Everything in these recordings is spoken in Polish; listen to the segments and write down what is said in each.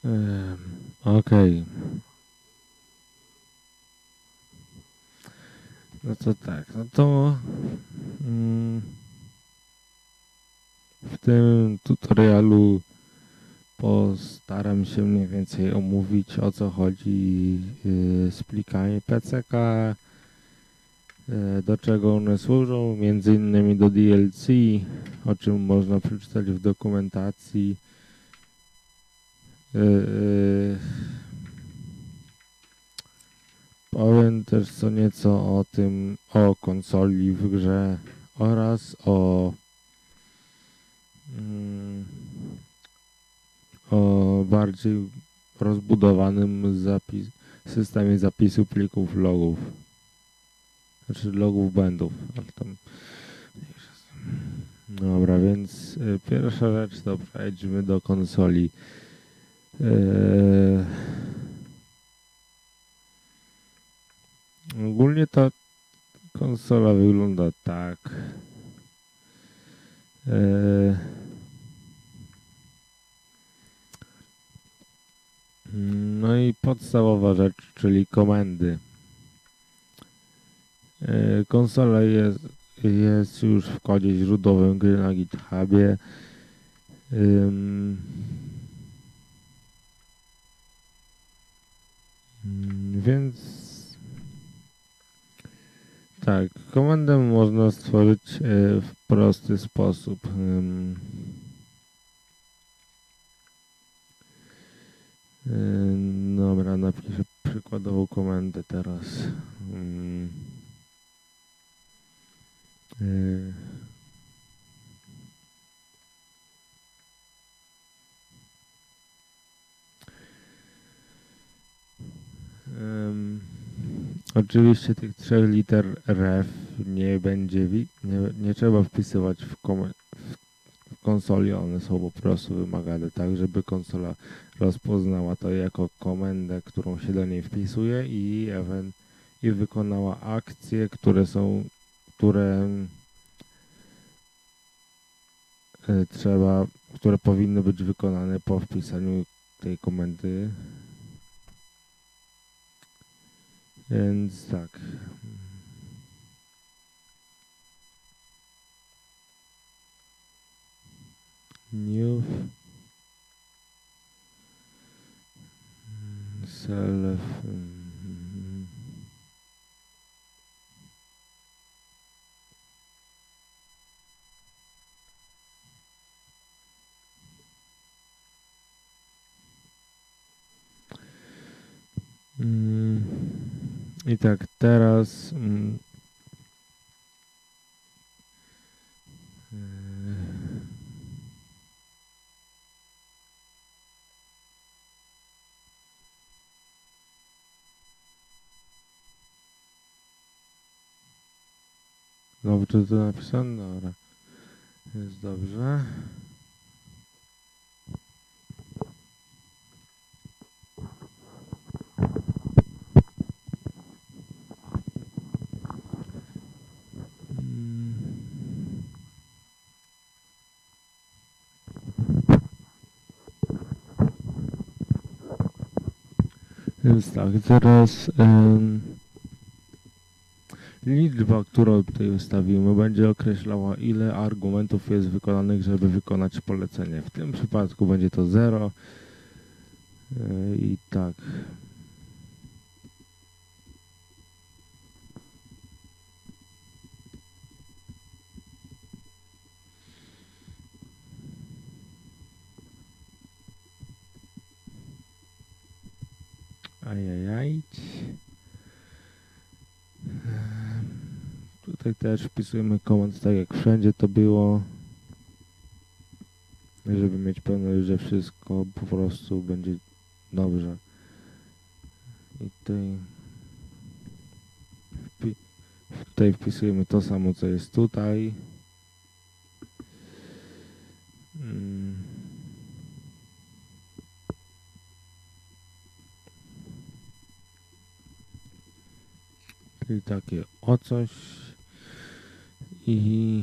Okej. No to tak, no to w tym tutorialu postaram się mniej więcej omówić, o co chodzi z plikami PCK, do czego one służą, między innymi do DLC, o czym można przeczytać w dokumentacji. Powiem też co nieco o tym, o konsoli w grze oraz o bardziej rozbudowanym systemie zapisu plików logów. Znaczy logów błędów. Ale tam... Dobra, więc pierwsza rzecz to przejdźmy do konsoli. Ogólnie ta konsola wygląda tak. No i podstawowa rzecz, czyli komendy. Konsola jest już w kodzie źródłowym gry na GitHubie. Więc tak, komendę można stworzyć w prosty sposób. Dobra, napiszę przykładową komendę teraz. Oczywiście tych 3 liter ref nie będzie, nie trzeba wpisywać w konsoli, one są po prostu wymagane tak, żeby konsola rozpoznała to jako komendę, którą się do niej wpisuje i wykonała akcje, które powinny być wykonane po wpisaniu tej komendy. Więc tak. New self i tak teraz dobrze to napisane? Dobra. Jest dobrze. Więc tak, teraz liczba, którą tutaj ustawimy, będzie określała, ile argumentów jest wykonanych, żeby wykonać polecenie. W tym przypadku będzie to 0. I tak. Ajajaj. Tutaj też wpisujemy komand tak jak wszędzie to było, żeby mieć pewność, że wszystko po prostu będzie dobrze. I tutaj wpisujemy to samo, co jest tutaj. Czyli takie o coś i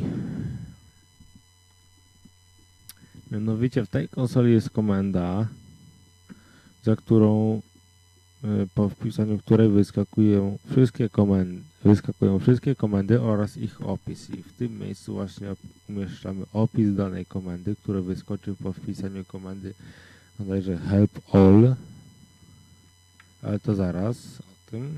mianowicie w tej konsoli jest komenda, za którą po wpisaniu której wyskakują wszystkie komendy oraz ich opis. I w tym miejscu właśnie umieszczamy opis danej komendy, który wyskoczy po wpisaniu komendy bodajże help all, ale to zaraz o tym.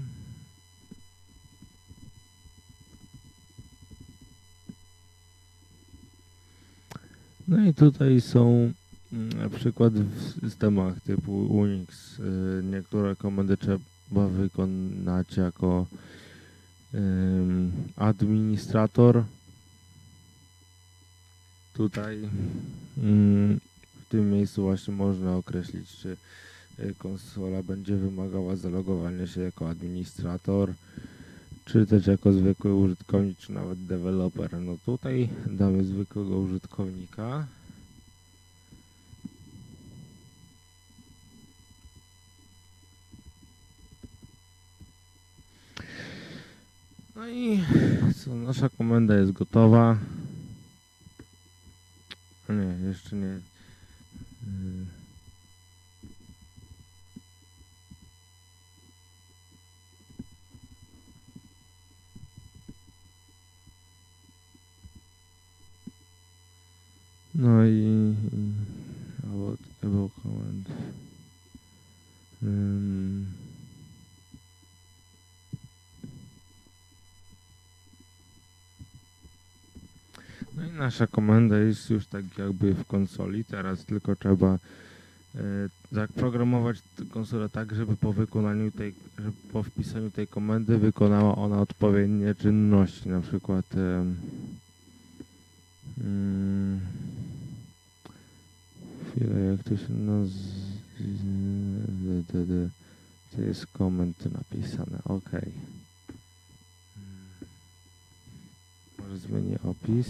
No i tutaj są na przykład w systemach typu Unix niektóre komendy trzeba wykonać jako administrator. Tutaj w tym miejscu właśnie można określić, czy konsola będzie wymagała zalogowania się jako administrator, czy też jako zwykły użytkownik, czy nawet deweloper. No tutaj damy zwykłego użytkownika. No i co, nasza komenda jest gotowa. Nie, jeszcze nie. No i about command. No i nasza komenda jest już tak jakby w konsoli. Teraz tylko trzeba zaprogramować konsolę tak, żeby po wpisaniu tej komendy wykonała ona odpowiednie czynności, na przykład chwilę, jak to się to jest komend napisane, ok. Może zmienię opis.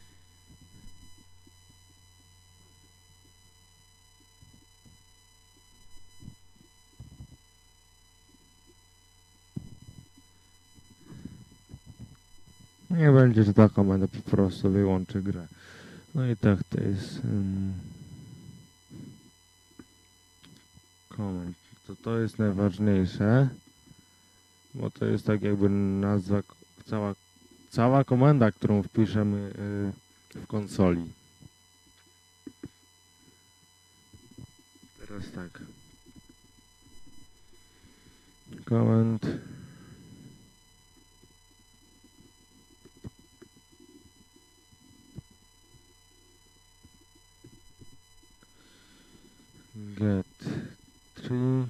Nie będzie, że ta komenda po prostu wyłączy grę. No i tak to jest komend. To jest najważniejsze, bo to jest tak jakby nazwa, cała komenda, którą wpiszemy w konsoli. Teraz tak. Command. Get tree.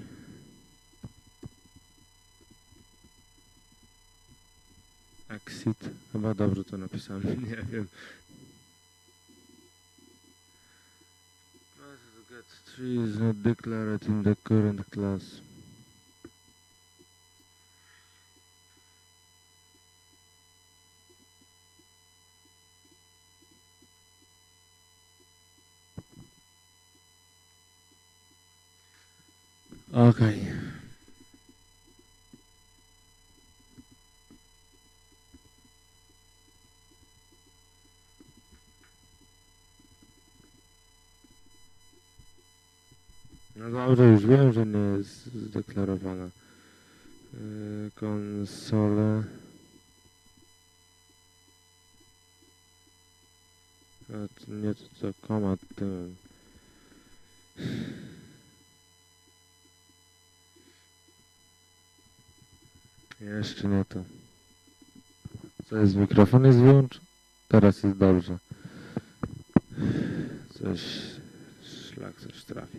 Exit. Chyba dobrze to napisałem, nie wiem. Get tree is not declared in the current class. Okay. No dobrze, już wiem, że nie jest zdeklarowana. Konsole. Nie to komat tym. Jeszcze nie to. Co jest, mikrofon jest wyłączony? Teraz jest dobrze. Coś trafi.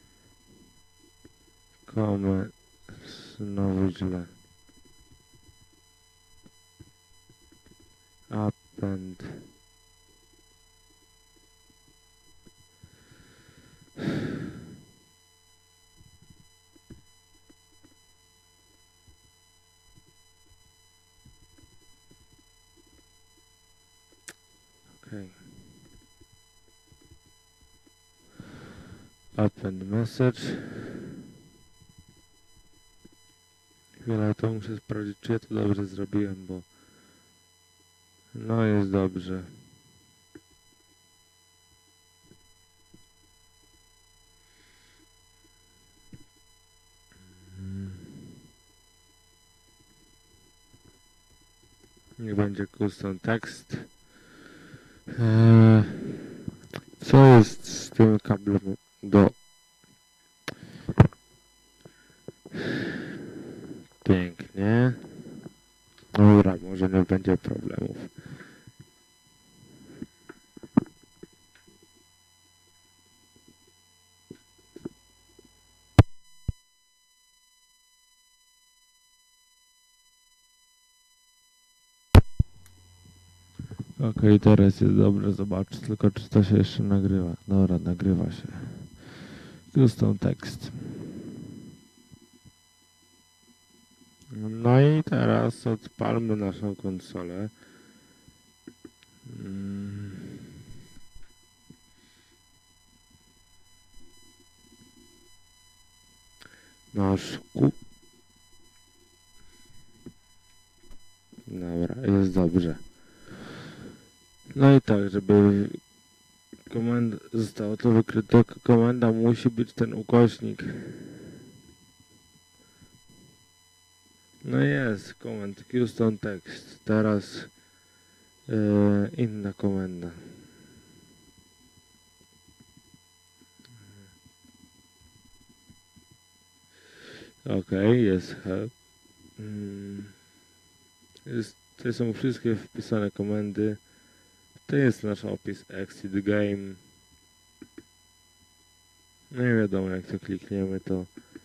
Znowu źle. Append. Okay. Append message. Chwila, to muszę sprawdzić, czy ja to dobrze zrobiłem, bo no jest dobrze. Nie będzie custom text. Co jest z tym kablem do... Pięknie. Dobra, może nie będzie problemów. Okej, teraz jest dobrze, zobacz tylko czy to się jeszcze nagrywa. Dobra, nagrywa się. Custom text. No i teraz odpalmy naszą konsolę. Nasz Dobra, jest dobrze. No i tak, żeby zostało to wykryte, komenda musi być ten ukośnik. No jest, command custom text. Teraz inna komenda. Okej, jest help. To są wszystkie wpisane komendy. To jest nasz opis exit game. No i wiadomo, jak to klikniemy, to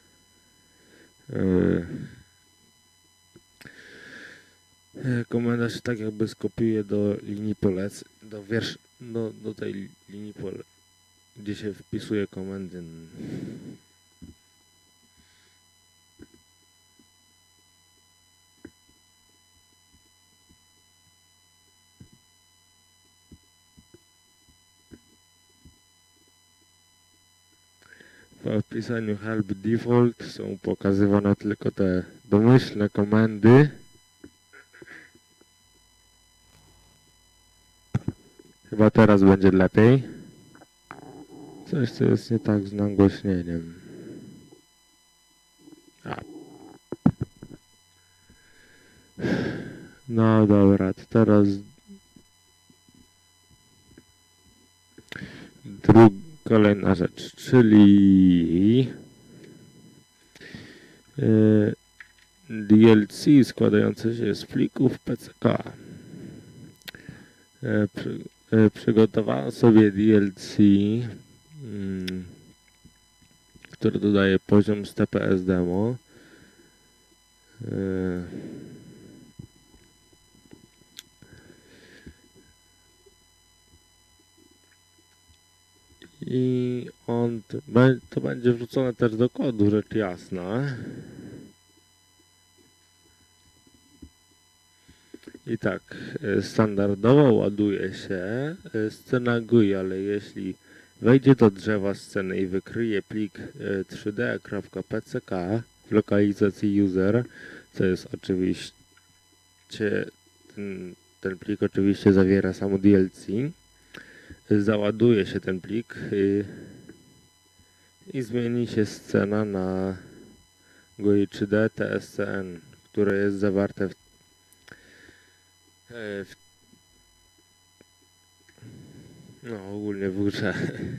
komenda się tak jakby skopiuje do linii polec, do tej linii gdzie się wpisuje komendy. W opisaniu help default są pokazywane tylko te domyślne komendy. Chyba teraz będzie lepiej. Coś, co jest nie tak z nagłośnieniem. No dobra, to teraz kolejna rzecz, czyli DLC składające się z plików PCK. Przygotowałem sobie DLC, który dodaje poziom z TPS demo. I to będzie wrzucone też do kodu, rzecz jasna. I tak, standardowo ładuje się scena GUI, ale jeśli wejdzie do drzewa sceny i wykryje plik 3d.pck w lokalizacji user, co jest oczywiście, ten plik oczywiście zawiera samo DLC, załaduje się ten plik i zmieni się scena na GUI 3D TSCN, które jest zawarte ogólnie w grze.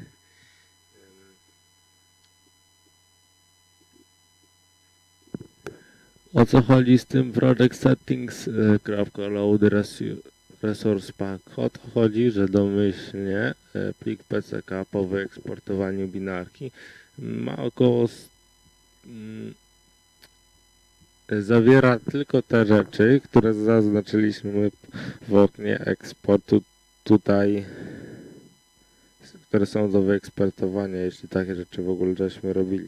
O co chodzi z tym project settings .load resource pack? O to chodzi, że domyślnie plik PCK po wyeksportowaniu binarki ma około zawiera tylko te rzeczy, które zaznaczyliśmy w oknie eksportu tutaj, które są do wyeksportowania, jeśli takie rzeczy w ogóle żeśmy robili.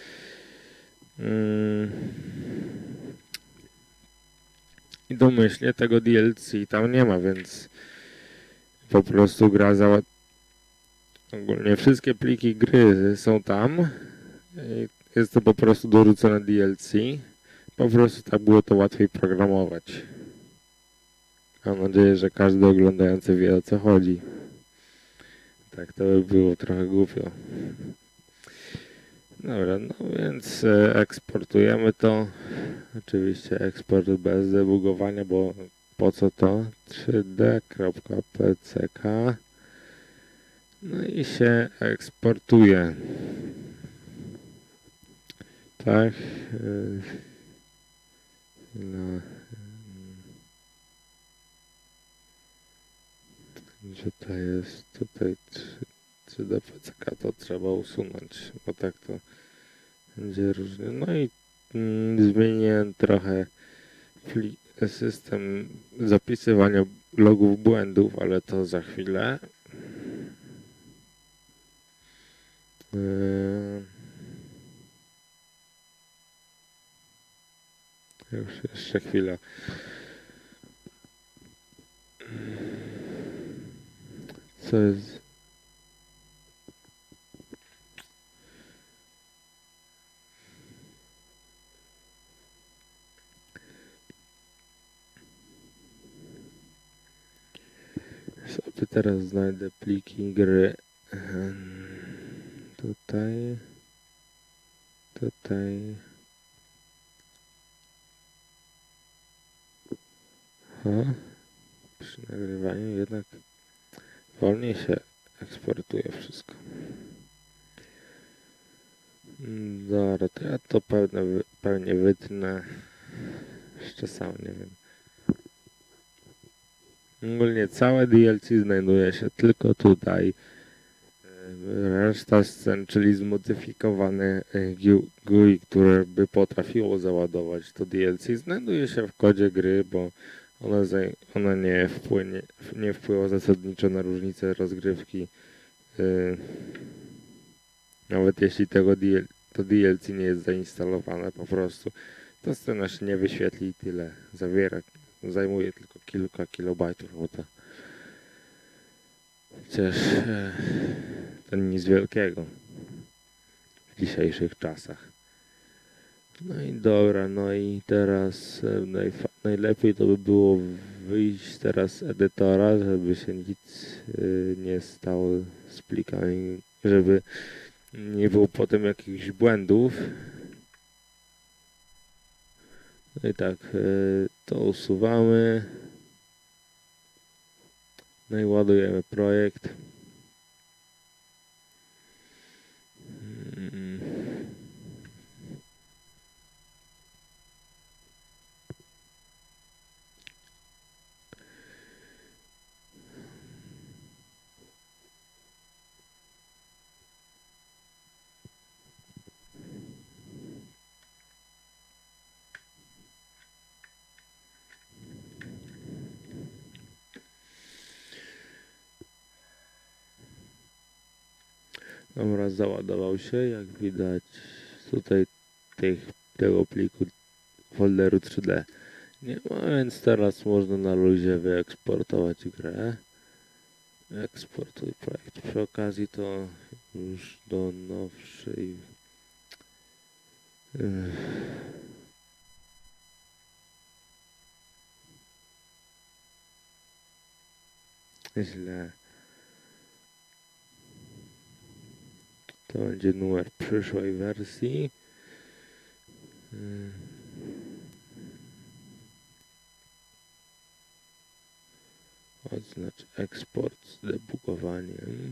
I domyślnie tego DLC tam nie ma, więc po prostu gra ogólnie wszystkie pliki gry są tam. Jest to po prostu dorzucone DLC. Po prostu tak było to łatwiej programować. Mam nadzieję, że każdy oglądający wie, o co chodzi. Tak to by było trochę głupio. Dobra, no więc eksportujemy to. Oczywiście eksport bez debugowania, bo po co to? 3d.pck. No i się eksportuje. Tak. Gdzie to jest? Tutaj 3D PCK to trzeba usunąć, bo tak to będzie różnie. No i zmieniłem trochę system zapisywania logów błędów, ale to za chwilę. Już jeszcze chwila. Co jest? Sobie teraz znajdę pliki gry. Tutaj. Przy nagrywaniu jednak wolniej się eksportuje wszystko. Dobra, to ja to pewnie wytnę. Jeszcze sam nie wiem. Ogólnie całe DLC znajduje się tylko tutaj. Reszta scen, czyli zmodyfikowane GUI, które by potrafiło załadować to DLC, znajduje się w kodzie gry, bo ona nie wpływa zasadniczo na różnicę rozgrywki. Nawet jeśli to DLC nie jest zainstalowane, po prostu ta scena się nie wyświetli i tyle. Zajmuje tylko kilka kilobajtów, bo to przecież to nic wielkiego w dzisiejszych czasach. No i dobra, no i teraz najlepiej to by było wyjść teraz z edytora, żeby się nic nie stało z plikami, żeby nie było potem jakichś błędów. No i tak, to usuwamy. No i ładujemy projekt. Dobra, załadował się, jak widać tutaj tego pliku folderu 3D nie ma, więc teraz można na luzie wyeksportować grę. Eksportuj projekt. Przy okazji to już do nowszej źle. To będzie numer przyszłej wersji. Odznacz eksport z debugowaniem.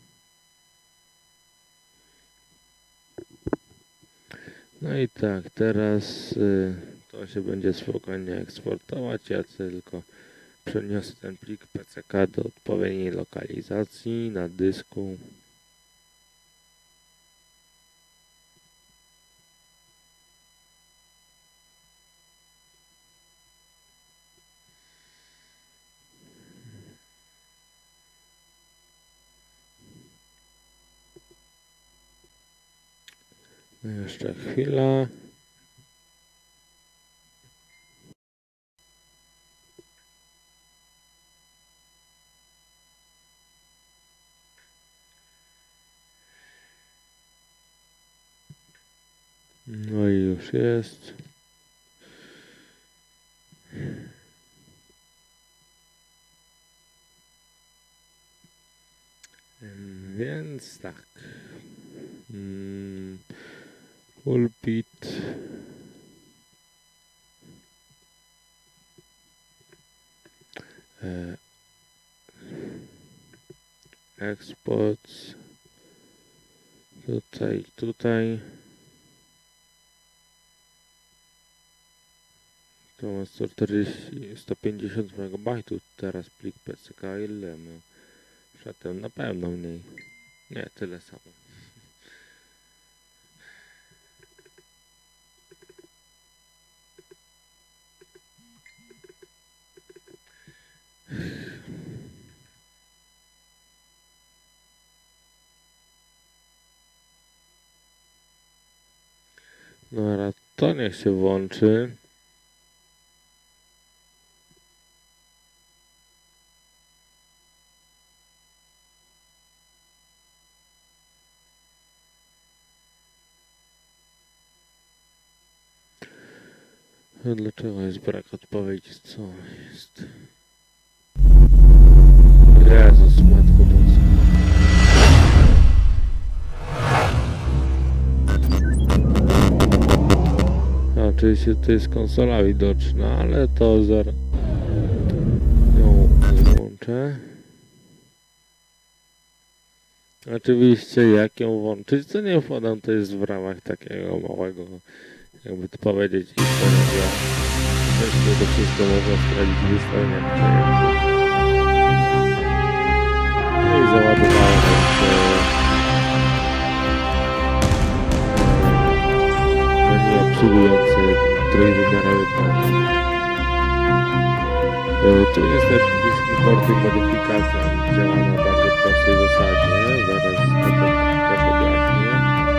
No i tak, teraz to się będzie spokojnie eksportować. Ja tylko przeniosę ten plik PCK do odpowiedniej lokalizacji na dysku. No jeszcze chwila. No i już jest. Więc tak. Pulpit. tutaj. To ma 150 MB, teraz plik PCK, ile miał? Przedtem na pewno mniej. Nie, tyle samo. Dobra, to niech się włączy. Dlaczego jest brak odpowiedzi? Co jest? Jezus, Matko Boska. Oczywiście to jest konsola widoczna, ale to zaraz ją włączę. Oczywiście jak ją włączyć, to nie wkładam, to jest w ramach takiego małego, jakby to powiedzieć, historia. Wcześniej to wszystko można sprawdzić w ustawieniach. No i załadowałem menu obsługujące trójwymiarowy pan. Tu jest też przycisk importu i modyfikacja. Działa na bardzo prostej zasadzie. Zaraz to też objaśnię.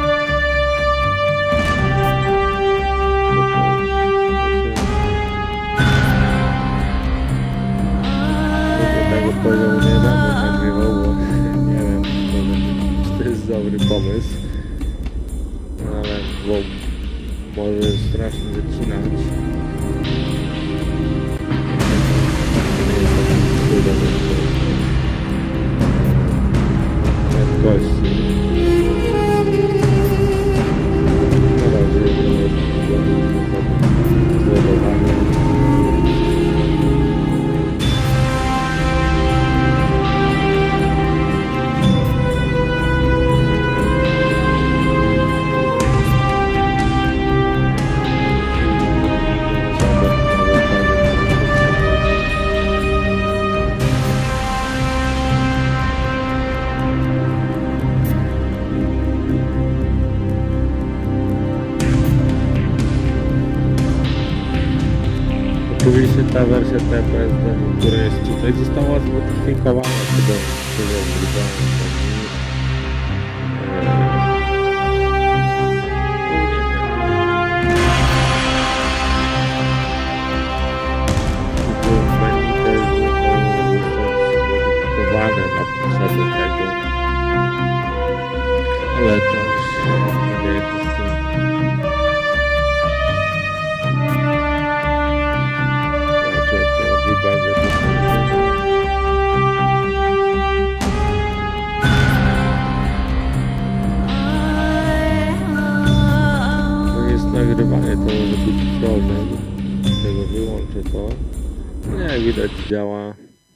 Tego poziomu nie będę nagrywał, bo nie wiem, czy to jest dobry pomysł. No ale bo może strasznie zacinać. Prędkości. Na razie zładowanie. Oczywiście ta wersja TPS, która jest tutaj, została zmodyfikowana na potrzeby tego, ale to już nie jest nagrywanie to może być problem. Tego wyłączę to. Jak widać działa.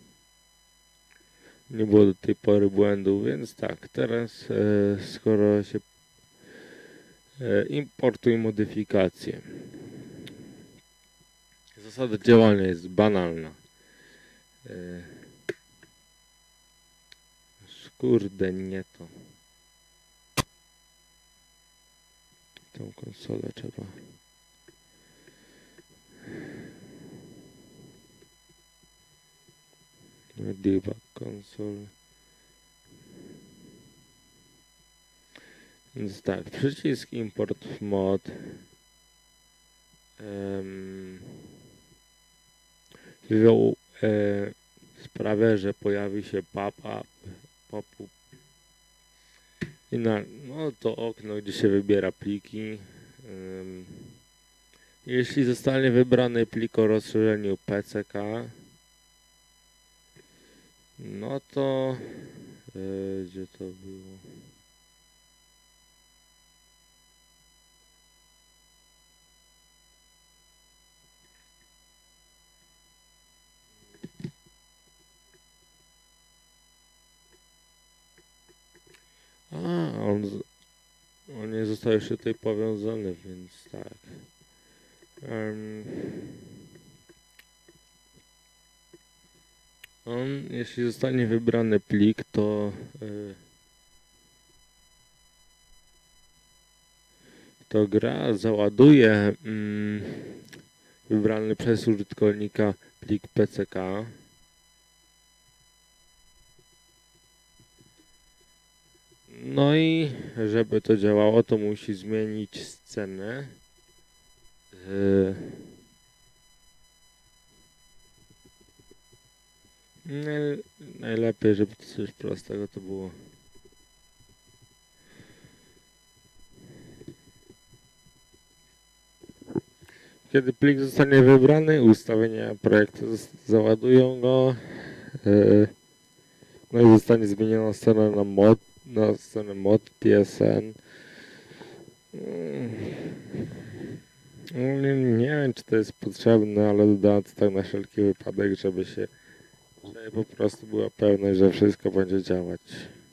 Nie było do tej pory błędów, więc tak, teraz skoro się importuj modyfikacje. Zasada działania jest banalna. Kurde, nie to. Tą konsolę trzeba. Debug console. Więc tak, przycisk import mod. Sprawia, że pojawi się pop-up i no to okno, gdzie się wybiera pliki. Jeśli zostanie wybrany plik o rozszerzeniu PCK, no to gdzie to było? nie został jeszcze tutaj powiązany, więc tak. Jeśli zostanie wybrany plik, to gra załaduje wybrany przez użytkownika plik PCK. No i żeby to działało, to musi zmienić scenę. Najlepiej, żeby coś prostego to było. Kiedy plik zostanie wybrany, ustawienia projektu załadują go. No i zostanie zmieniona strona na stronę mod PSN. Nie wiem, czy to jest potrzebne, ale dodałem to tak na wszelki wypadek, żeby po prostu była pewność, że wszystko będzie działać.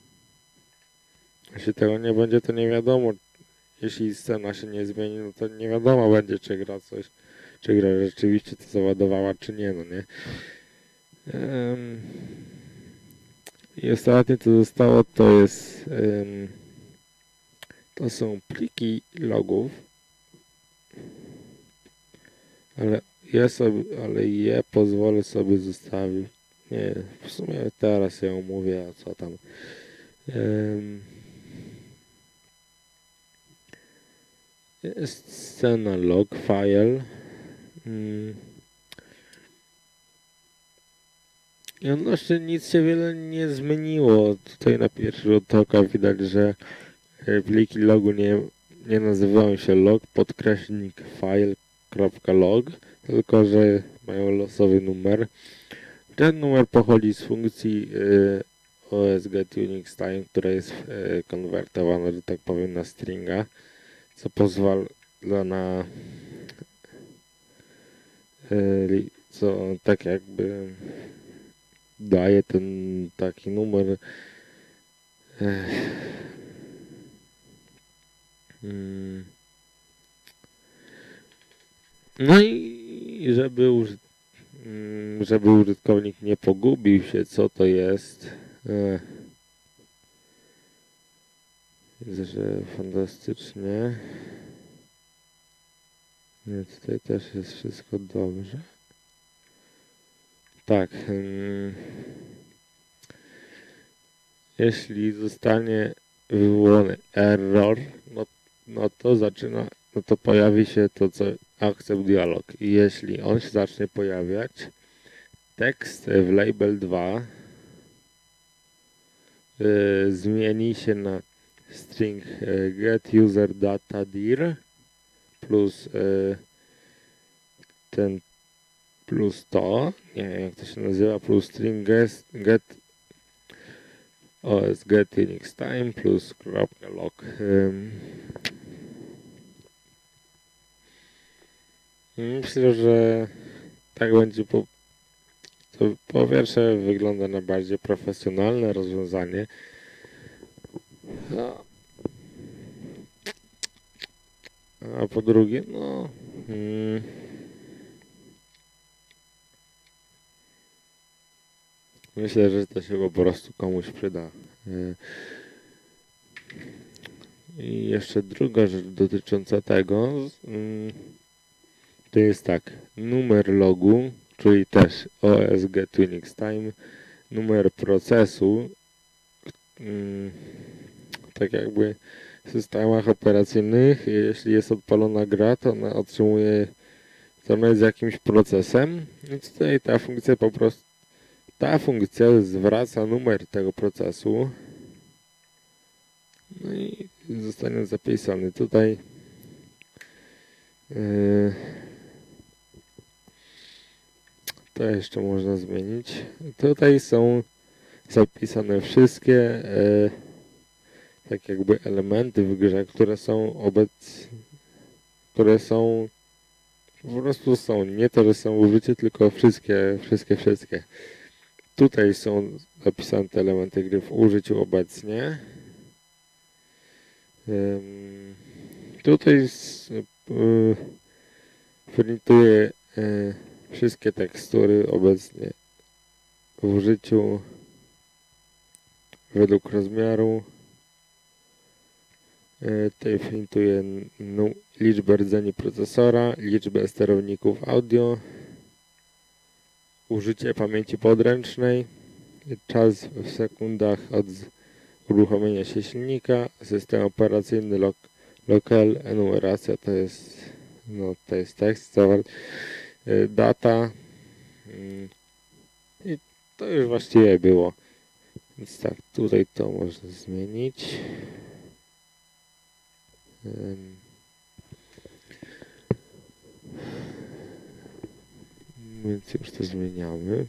Jeśli tego nie będzie, to nie wiadomo. Jeśli scena się nie zmieni, no to nie wiadomo będzie, czy gra rzeczywiście to załadowała, czy nie, no nie. I ostatnie co zostało, to są pliki logów, ale je pozwolę sobie zostawić. Nie, w sumie teraz ja omówię, a co tam. Jest scena log file. I odnośnie nic się wiele nie zmieniło. Tutaj na pierwszy rzut oka widać, że pliki logu nie nazywają się log_file.log, tylko że mają losowy numer. Ten numer pochodzi z funkcji OS_getUnixTime, która jest konwertowana, że tak powiem, na stringa, co pozwala co tak jakby daje ten taki numer no i żeby użytkownik nie pogubił się, co to jest. Widzę, że fantastycznie. Nie, tutaj też jest wszystko dobrze. Tak. Jeśli zostanie wywołany error, no to pojawi się to, co accept dialog. I jeśli on się zacznie pojawiać, tekst w label 2 zmieni się na string getUserDataDir plus plus to, nie wiem jak to się nazywa, plus string get OS_getUnixTime plus .log. Myślę, że tak będzie to po pierwsze wygląda na bardziej profesjonalne rozwiązanie. A po drugie, myślę, że to się po prostu komuś przyda. I jeszcze druga rzecz dotycząca tego, to jest tak, numer logu, czyli też OS_getUnixTime, numer procesu, tak jakby w systemach operacyjnych, jeśli jest odpalona gra, to ona otrzymuje, to ona jest jakimś procesem, więc tutaj ta funkcja zwraca numer tego procesu, no i zostanie zapisany tutaj. To jeszcze można zmienić. Tutaj są zapisane wszystkie tak jakby elementy w grze, które po prostu są. Nie to, że są użycie, tylko wszystkie. Tutaj są zapisane te elementy gry w użyciu obecnie. Tutaj printuję wszystkie tekstury obecnie w użyciu według rozmiaru. Tutaj printuję liczbę rdzeni procesora, liczbę sterowników audio, użycie pamięci podręcznej, czas w sekundach od uruchomienia się silnika, system operacyjny, lokal, enumeracja to jest tekst, data i to już właściwie było. Więc tak, tutaj to można zmienić. Więc już to zmieniamy.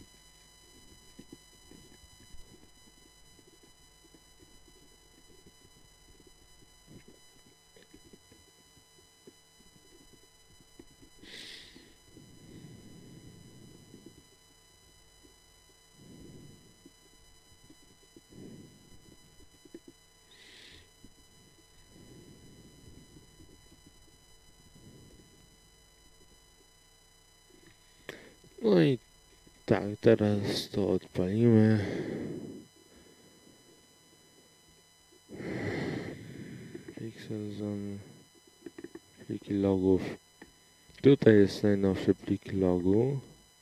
No i tak, teraz to odpalimy. Pixelzone, pliki logów. Tutaj jest najnowszy plik logu.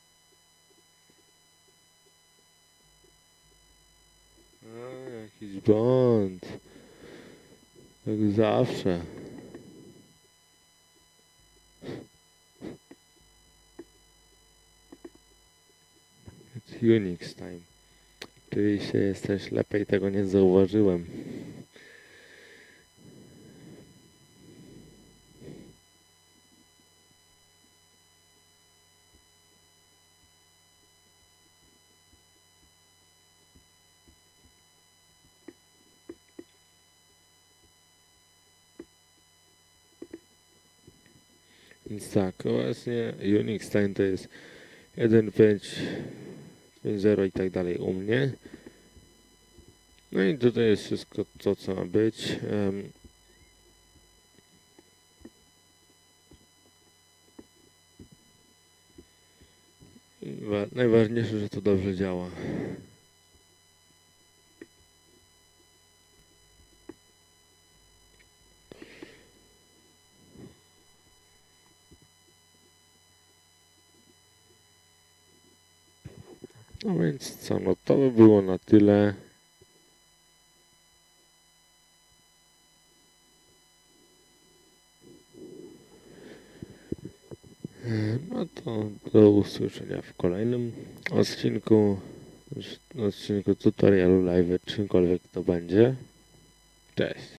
Jakiś błąd. Jak zawsze. Unix time. Oczywiście jesteś lepiej, tego nie zauważyłem. Więc tak, obecnie Unix time to jest 1.5.0 i tak dalej u mnie. No i tutaj jest wszystko to, co ma być. Najważniejsze, że to dobrze działa. No więc co, no to by było na tyle. No to do usłyszenia w kolejnym odcinku tutorialu live, czymkolwiek to będzie. Cześć.